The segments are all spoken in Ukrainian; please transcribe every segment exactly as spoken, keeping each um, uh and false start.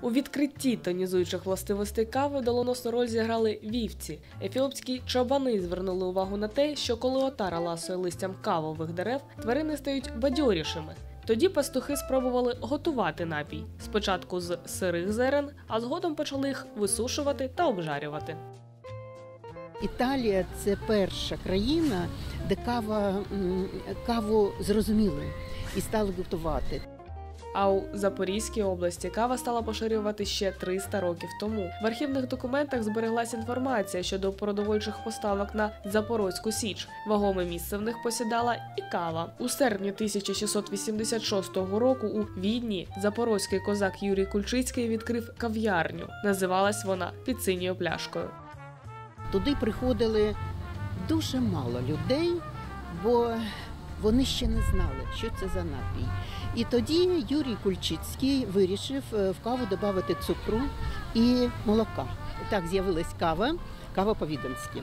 У відкритті тонізуючих властивостей кави доленосну роль зіграли вівці. Ефіопські чабани звернули увагу на те, що коли отара ласує листям кавових дерев, тварини стають бадьорішими. Тоді пастухи спробували готувати напій. Спочатку з сирих зерен, а згодом почали їх висушувати та обжарювати. Італія – це перша країна, де кава, каву зрозуміли і стали готувати. А у Запорізькій області кава стала поширювати ще триста років тому. В архівних документах збереглася інформація щодо продовольчих поставок на Запорозьку Січ. Вагоме місце в них посідала і кава. У серпні тисяча шістсот вісімдесят шостого року у Відні запорозький козак Юрій Кульчицький відкрив кав'ярню. Називалась вона «Під синьою пляшкою». Туди приходили дуже мало людей, бо вони ще не знали, що це за напій. І тоді Юрій Кульчицький вирішив в каву додати цукру і молока. Так з'явилась кава, кава по-віденськи.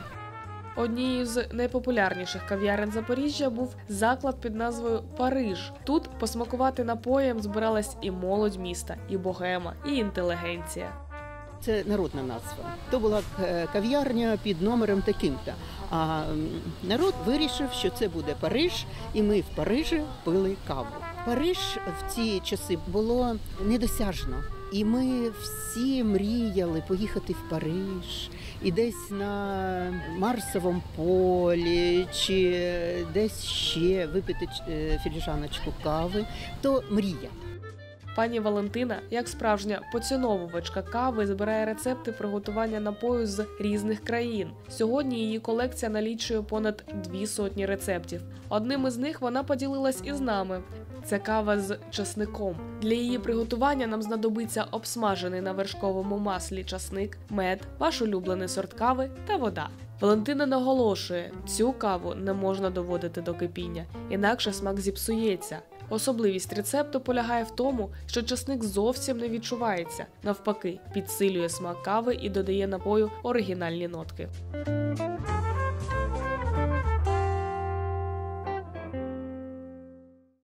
Однією з найпопулярніших кав'ярень Запоріжжя був заклад під назвою «Париж». Тут посмакувати напоєм збиралась і молодь міста, і богема, і інтелігенція. Це народна назва. То була кав'ярня під номером таким-то. А народ вирішив, що це буде Париж, і ми в Парижі пили каву. Париж в ці часи було недосяжно. І ми всі мріяли поїхати в Париж, і десь на Марсовому полі, чи десь ще випити філіжаночку кави. То мрія. Пані Валентина, як справжня поціновувачка кави, збирає рецепти приготування напою з різних країн. Сьогодні її колекція налічує понад дві сотні рецептів. Одним із них вона поділилась із нами. Це кава з часником. Для її приготування нам знадобиться обсмажений на вершковому маслі часник, мед, ваш улюблений сорт кави та вода. Валентина наголошує, цю каву не можна доводити до кипіння, інакше смак зіпсується. Особливість рецепту полягає в тому, що часник зовсім не відчувається. Навпаки, підсилює смак кави і додає напою оригінальні нотки.